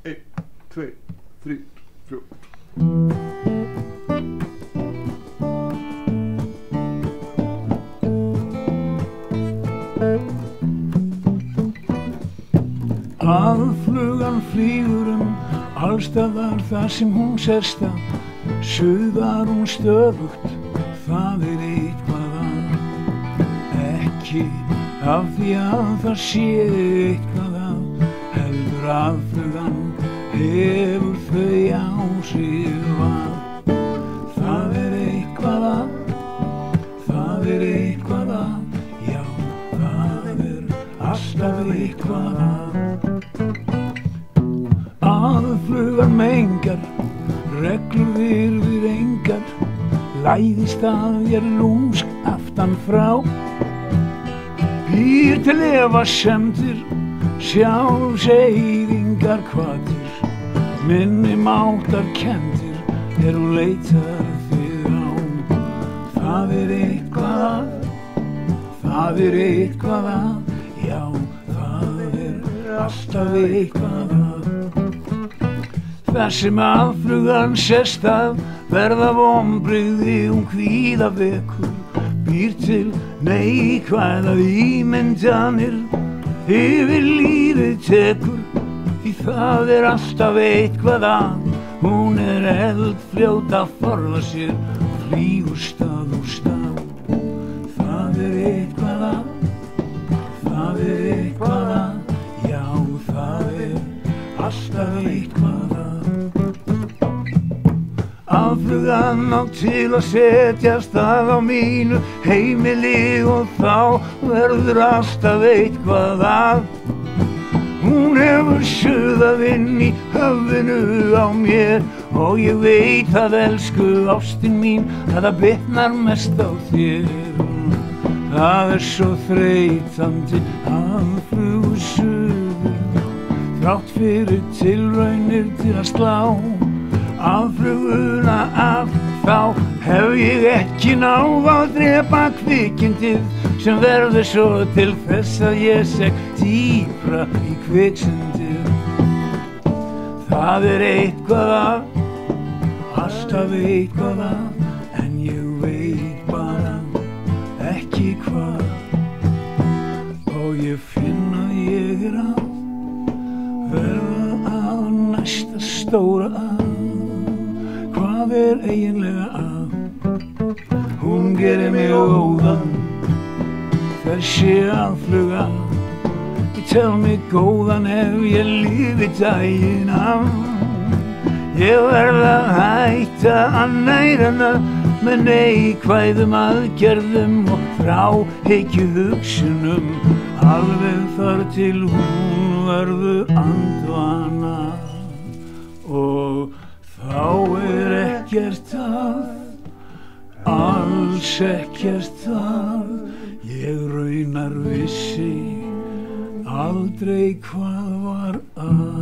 1, 2, 3, 4. Aðflugan flýgur allstaðar þar sem hún sest að, suðar hún stöðugt, það eitthvað að, ekki af því að það sé eitthvað að, heldur aðflugan hefur þau áhrif að, það eitthvað að, það eitthvað að, já, það alltaf eitthvað að. Aðflugan mengar, reglur virðir engar, læðist að ég lúmsk aftan frá, býr til efasemdir, sjálfseyðingar hvatir, minni máttar kenndir, hún leitar þig á. Það eitthvað að, það eitthvað að, já, það alltaf eitthvað að. Þar sem aðflugan sest að, verða vonbrigði kvíða vekur, býr til neikvæðar ímyndanir, yfir lífið tekur, því það alltaf eitthvað að, hún eldfljót að forða sér, flýgur stað úr stað. Það eitthvað að, það eitthvað að, já, það alltaf eitthvað að. Aðflugan á til að setjast að á mínu heimili og þá verður alltaf eitthvað að. Hún hefur suðað inn í höfðinu á mér og ég veit að elsku ástin mín, það bitnar mest á þér. Það svo þreytandi aðflugu suður, þrátt fyrir tilraunir til að slá aðfluguna af, þá hef ég ekki náð að drepa kvikindið sem verður svo til þess að ég seg dýpra í kviksyndið. Það eitthvað að, alltaf eitthvað að, en ég veit bara ekki hvað, og ég finn að ég að verða að næsta stóra að. Hvað eiginlega að? Hún gerir mig óðan, þessi aðfluga, ég tel mig góðan ef ég lifi daginn af. Ég verð að hætta að næra hana með neikvæðum aðgerðum og þráhyggju hugsunum, alveg þar til hún verður andvana. Og þá ekkert að, alls ekkert að, ég raunar vissi aldrei hvað var að.